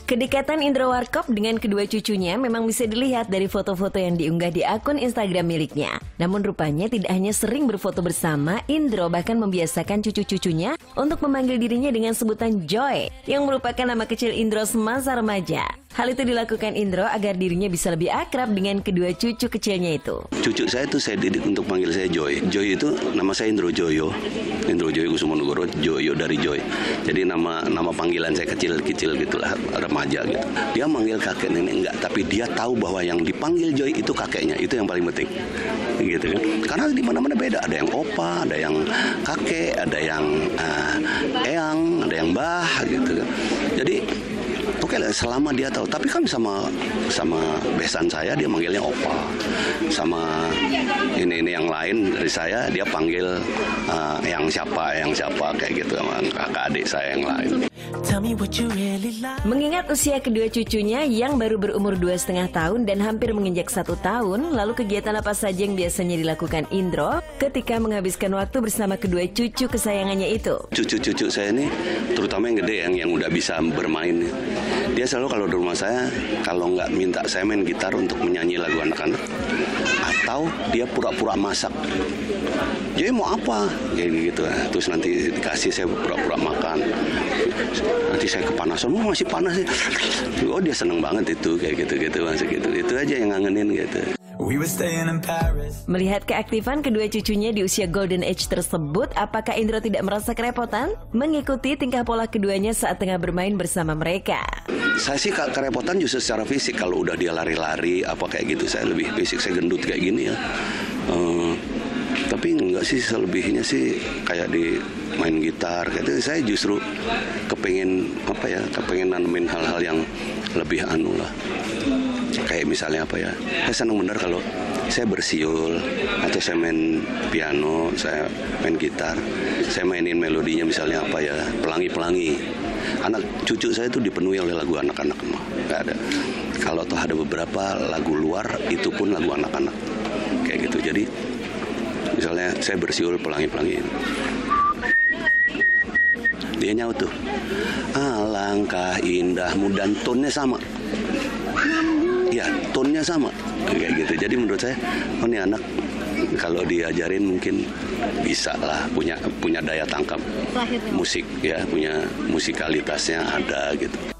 Kedekatan Indro Warkop dengan kedua cucunya memang bisa dilihat dari foto-foto yang diunggah di akun Instagram miliknya. Namun rupanya tidak hanya sering berfoto bersama, Indro bahkan membiasakan cucu-cucunya untuk memanggil dirinya dengan sebutan Joy, yang merupakan nama kecil Indro semasa remaja. Hal itu dilakukan Indro agar dirinya bisa lebih akrab dengan kedua cucu kecilnya itu. Cucu saya itu saya didik untuk panggil saya Joy. Joy itu nama saya Indro Joyo. Indro Joyo Kusumonegoro, Joyo dari Joy. Jadi nama panggilan saya kecil-kecil gitulah, remaja gitu. Dia manggil kakek nenek enggak, tapi dia tahu bahwa yang dipanggil Joy itu kakeknya. Itu yang paling penting. Gitu kan. Karena di mana-mana beda, ada yang opa, ada yang kakek, ada yang eyang, ada yang mbah gitu kan. Jadi oke lah, selama dia tahu. Tapi kan sama besan saya dia manggilnya opa. Sama ini yang lain dari saya dia panggil yang siapa kayak gitu sama kakak adik saya yang lain. Mengingat usia kedua cucunya yang baru berumur 2,5 tahun dan hampir menginjak 1 tahun, lalu kegiatan apa saja yang biasanya dilakukan Indro ketika menghabiskan waktu bersama kedua cucu kesayangannya itu? Cucu-cucu saya ini, terutama yang gede yang udah bisa bermain, dia selalu kalau di rumah saya, kalau nggak minta saya main gitar untuk menyanyi lagu anak-anak, atau dia pura-pura masak. Jadi mau apa? Kayak gitu. Terus nanti dikasih saya pura-pura makan. Nanti saya kepanasan, masih panas sih. Oh dia seneng banget itu, kayak gitu masih gitu. Itu aja yang ngangenin gitu. Melihat keaktifan kedua cucunya di usia golden age tersebut, apakah Indro tidak merasa kerepotan mengikuti tingkah pola keduanya saat tengah bermain bersama mereka? Saya sih kerepotan justru secara fisik. Kalau udah dia lari-lari apa kayak gitu, saya lebih fisik, saya gendut kayak gini ya. Tapi enggak sih, selebihnya sih kayak di main gitar gitu. Saya justru kepengen nanemin hal-hal yang lebih anu lah. Kayak misalnya apa ya, saya senang bener kalau saya bersiul atau saya main piano, saya main gitar, saya mainin melodinya misalnya apa ya, pelangi-pelangi. Anak cucu saya itu dipenuhi oleh lagu anak-anak, nggak ada. Kalau toh ada beberapa lagu luar, itu pun lagu anak-anak kayak gitu. Jadi misalnya saya bersiul pelangi-pelangi, dia nyaut tuh, alangkah indahmu, dan tone-nya sama. Ya, tone-nya sama kayak gitu. Jadi menurut saya, oh ini anak kalau diajarin mungkin bisa lah, punya daya tangkap musik ya, punya musikalitasnya ada gitu.